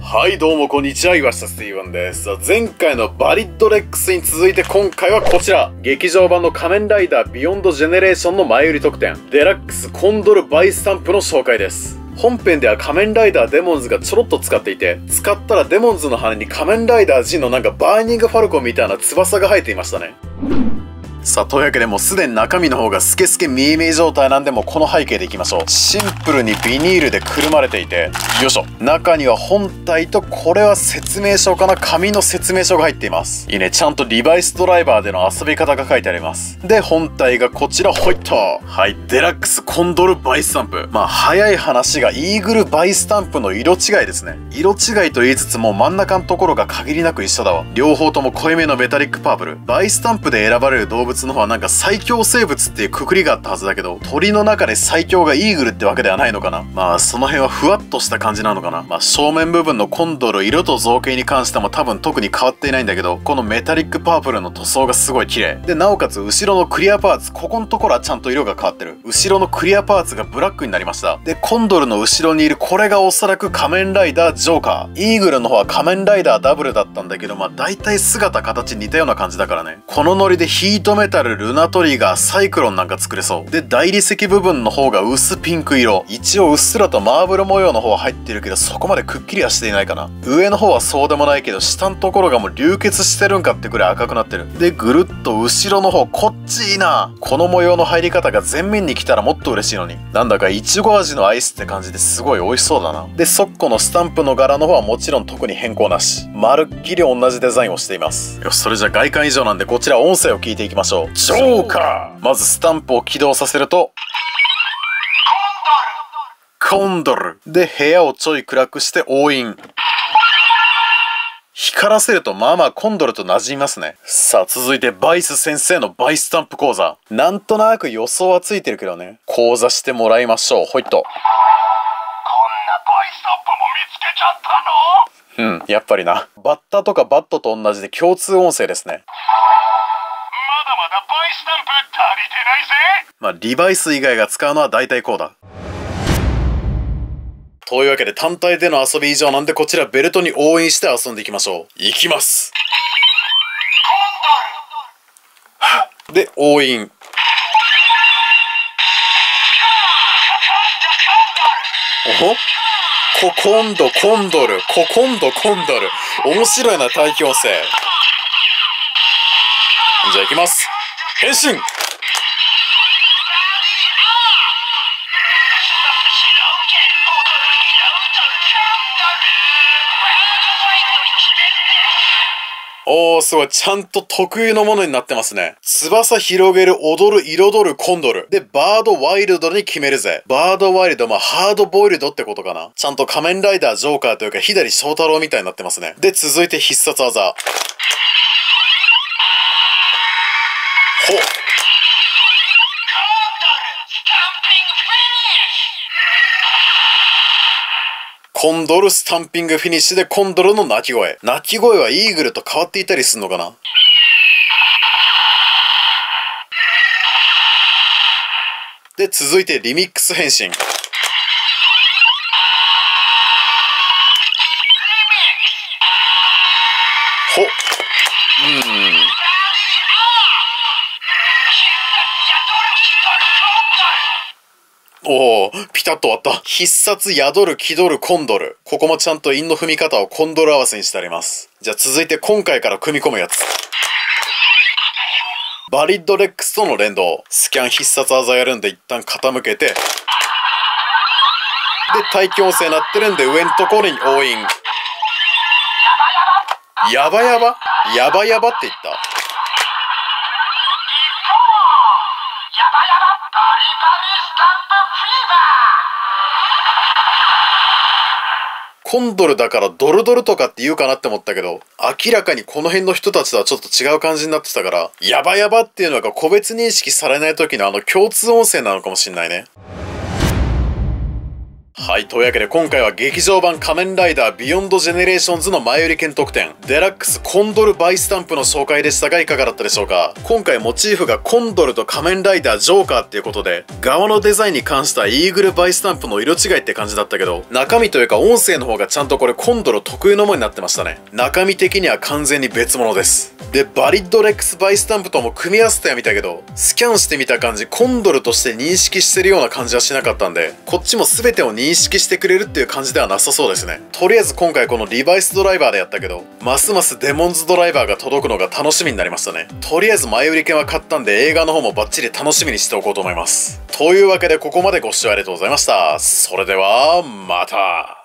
はいどうもこんにちは、岩下スティーブンです。前回のバリッドレックスに続いて今回はこちら、劇場版の仮面ライダービヨンドジェネレーションの前売り特典デラックスコンドルバイスタンプの紹介です。本編では仮面ライダーデモンズがちょろっと使っていて、使ったらデモンズの羽に仮面ライダージンのなんかバーニングファルコンみたいな翼が生えていましたね。さあ、というわけでもうすでに中身の方がスケスケ見え見え状態なんで、もうこの背景でいきましょう。シンプルにビニールでくるまれていて、よいしょ、中には本体と、これは説明書かな、紙の説明書が入っています。いいね、ちゃんとリバイスドライバーでの遊び方が書いてあります。で、本体がこちら、ほいっと、はい、デラックスコンドルバイスタンプ。まあ早い話がイーグルバイスタンプの色違いですね。色違いと言いつつも真ん中のところが限りなく一緒だわ。両方とも濃いめのメタリックパープル。バイスタンプで選ばれる動物の方はなんか最強生物っていうくくりがあったはずだけど、鳥の中で最強がイーグルってわけではないのかな。まあその辺はふわっとした感じなのかな。まあ正面部分のコンドル色と造形に関しても多分特に変わっていないんだけど、このメタリックパープルの塗装がすごい綺麗で、なおかつ後ろのクリアパーツ、ここのところはちゃんと色が変わってる。後ろのクリアパーツがブラックになりました。で、コンドルの後ろにいるこれがおそらく仮面ライダージョーカー。イーグルの方は仮面ライダーダブルだったんだけど、まあ大体姿形似たような感じだからね。このノリでヒートメタル、ルナトリガー、サイクロンなんか作れそう。で、大理石部分の方が薄ピンク色。一応うっすらとマーブル模様の方は入ってるけど、そこまでくっきりはしていないかな。上の方はそうでもないけど、下のところがもう流血してるんかってくらい赤くなってる。で、ぐるっと後ろの方、こっちいいな。この模様の入り方が前面に来たらもっと嬉しいのに。なんだかイチゴ味のアイスって感じですごい美味しそうだな。で、そっこのスタンプの柄の方はもちろん特に変更なし。まるっきり同じデザインをしています。よし、それじゃ外観以上なんでこちら音声を聞いていきましょう。ジョーカー。まずスタンプを起動させると、コンドルで部屋をちょい暗くして押印。光らせるとまあまあコンドルと馴染みますね。さあ続いてバイス先生のバイスタンプ講座。なんとなく予想はついてるけどね。講座してもらいましょう。ほいっと。こんなバイスタンプも見つけちゃったの？やっぱりな。バッタとかバットと同じで共通音声ですね。まだまだバイスタンプ足りてないぜ。まあリバイス以外が使うのは大体こうだ。というわけで単体での遊び以上なんで、こちらベルトに押印して遊んでいきましょう。いきます。で、押印。おほ？コンドコンドル、コンドコンドル。面白いな、大気音声。じゃあいきます。変身。おー、すごい。ちゃんと特有のものになってますね。翼広げる、踊る、彩る、コンドル。で、バードワイルドに決めるぜ。バードワイルド、まあ、ハードボイルドってことかな。ちゃんと仮面ライダージョーカーというか、左翔太郎みたいになってますね。で、続いて必殺技。ほっ。コンドルスタンピングフィニッシュでコンドルの鳴き声。鳴き声はイーグルと変わっていたりするのかな。で、続いてリミックス変身。ほっ。おお、ピタッと終わった。必殺宿る気取るコンドル。ここもちゃんと韻の踏み方をコンドル合わせにしてあります。じゃあ続いて今回から組み込むやつ。バリッドレックスとの連動。スキャン必殺技やるんで一旦傾けて。で、待機音声鳴ってるんで上のところに押印。やばやば？やばやばって言った。コンドルだからドルドルとかって言うかなって思ったけど、明らかにこの辺の人たちとはちょっと違う感じになってたから、ヤバヤバっていうのが個別認識されない時の共通音声なのかもしんないね。 はい、というわけで今回は劇場版仮面ライダービヨンドジェネレーションズの前売り券特典、デラックスコンドルバイスタンプの紹介でしたがいかがだったでしょうか。今回モチーフがコンドルと仮面ライダージョーカーっていうことで、側のデザインに関してはイーグルバイスタンプの色違いって感じだったけど、中身というか音声の方がちゃんとこれコンドル特有のものになってましたね。中身的には完全に別物です。で、バリッドレックスバイスタンプとも組み合わせてはみたけど、スキャンしてみた感じ、コンドルとして認識してるような感じはしなかったんで、こっちも全てを認識してくれるっていう感じではなさそうですね。とりあえず今回このリバイスドライバーでやったけど、ますますデモンズドライバーが届くのが楽しみになりましたね。とりあえず前売り券は買ったんで映画の方もバッチリ楽しみにしておこうと思います。というわけでここまでご視聴ありがとうございました。それでは、また。